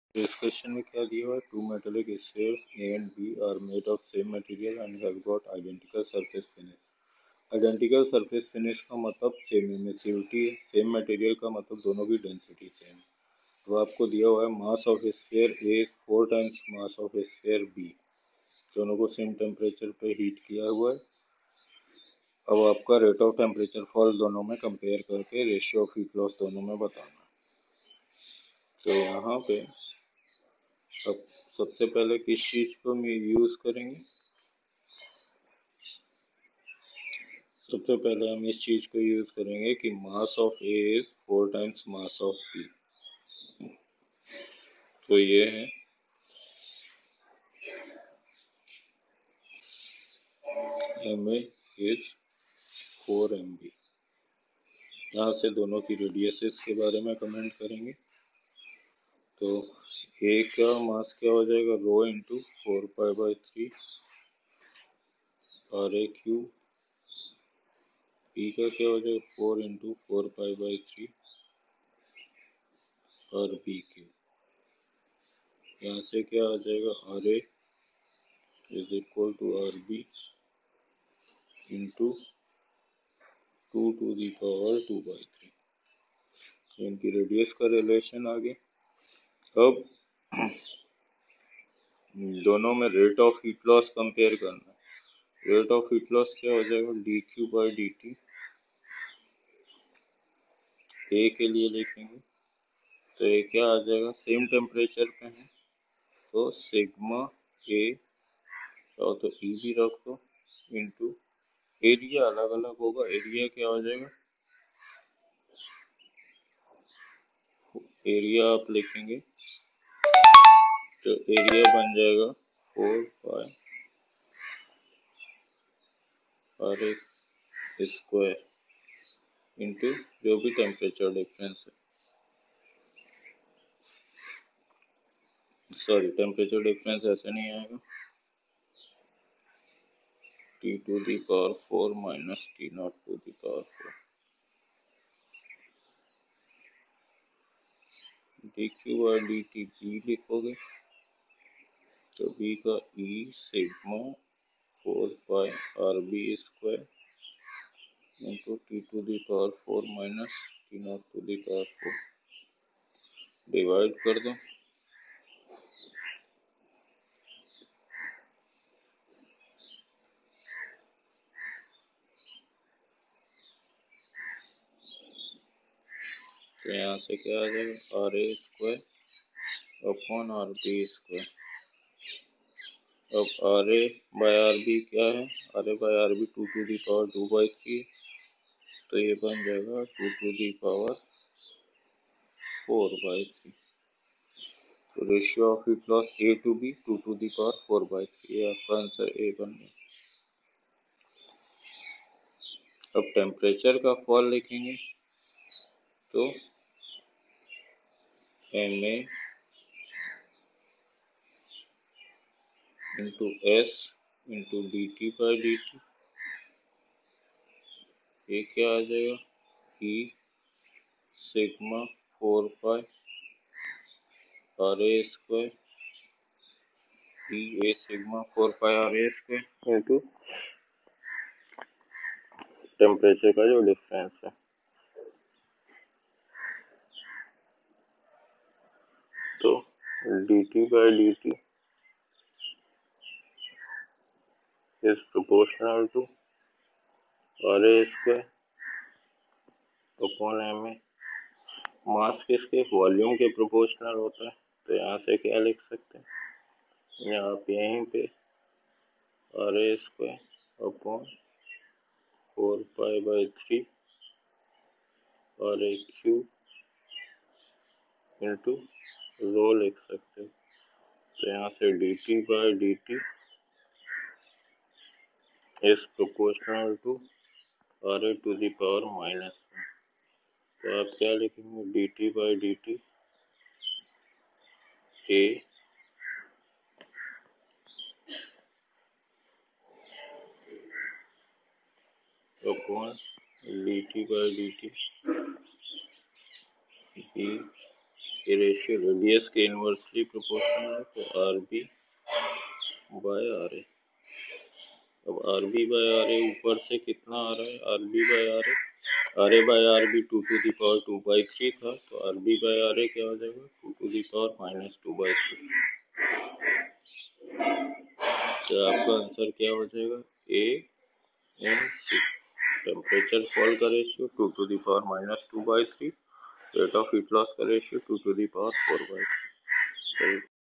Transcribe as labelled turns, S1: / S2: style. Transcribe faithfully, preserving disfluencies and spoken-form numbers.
S1: इस क्वेश्चन में क्या दिया हुआ है? Two metallic spheres A and B are made of same material and have got identical surface finish. Identical surface finish का मतलब सेम इमिसिविटी है, सेम मटेरियल का मतलब दोनों की डेंसिटी सेम। तो आपको दिया हुआ है mass of sphere A four times mass of sphere B, दोनों को सेम टेम्परेचर पे हीट किया हुआ है। अब आपका रेट ऑफ टेम्परेचर फॉल दोनों में कंपेयर करके रेशियो ऑफ हीट लॉस दोनों में बताना है। तो यहाँ पे अब सबसे पहले किस चीज को हम यूज करेंगे? सबसे पहले हम इस चीज को यूज करेंगे कि mass of A is four times mass of B. तो ये है M A is four M B. यहाँ से दोनों की रेडियसेस के बारे में कमेंट करेंगे। तो ए का मास क्या हो जाएगा? Rho into four pi by three R A cube. B का क्या हो जाएगा? Four into four pi by three R B cube. यहाँ से क्या आ जाएगा? R A is equal to R B into two to the power two by three. इनकी रेडियस का रिलेशन आ गया। अब दोनों में rate of heat loss compare करना है। रेट ऑफ हीट लॉस क्या हो जाएगा? D Q by D T. A के लिए लिखेंगे तो ये क्या आ जाएगा? सेम टेम्परेचर पे है तो सिग्मा ए और तो ई भी रख दो इंटू एरिया अलग अलग होगा। एरिया क्या हो जाएगा? एरिया आप लिखेंगे तो एरिया बन जाएगा four pi R A square into जो भी टेम्परेचर डिफरेंस है, सॉरी टेम्परेचर डिफरेंस ऐसे नहीं आएगा, T to the power four minus T naught to the power four. D Q by D T B लिखोगे तो बी का E sigma four pi R B square into T to the power four minus T naught to the power four. Divide कर दो तो यहाँ से क्या आ जाएगा? R A square upon R B square. अब R A by R B क्या है? R A by R B two to the power two by three, तो ये बन जाएगा two to the power four by three. तो ratio of heat loss A to B two to the power four by three, ये आपका answer A बन गया। अब टेम्परेचर का फॉल लिखेंगे तो M A into S into D T by D T, ये क्या आ जाएगा? E sigma four pi R A square E A sigma four pi R A square into temperature का जो डिफरेंस है। तो D T by D T is proportional to R A square upon M A. Mass किसके? Volume के proportional होता है, तो यहाँ से क्या लिख सकते हैं? यहाँ पे यहीं पे R A square upon four pi by three R A cube into rho लिख सकते हैं। तो यहाँ से D T by D T is proportional to R A to the power minus one. तो आप क्या लिखेंगे? D T by D T A upon D T by D T B ये रेशियो रेडियस के इनवर्सली प्रोपोर्शनल है, तो R B by R A. अब are B by R A ऊपर से कितना आ रहा है, R B by R A, R A by R B two to the power two by three था, तो R B by R A क्या हो जाएगा, two to the power minus two by three. तो आपका आंसर क्या हो जाएगा, A and C. Temperature fall का ratio two to the power minus two by three, rate of heat loss का ratio two to the power four by three.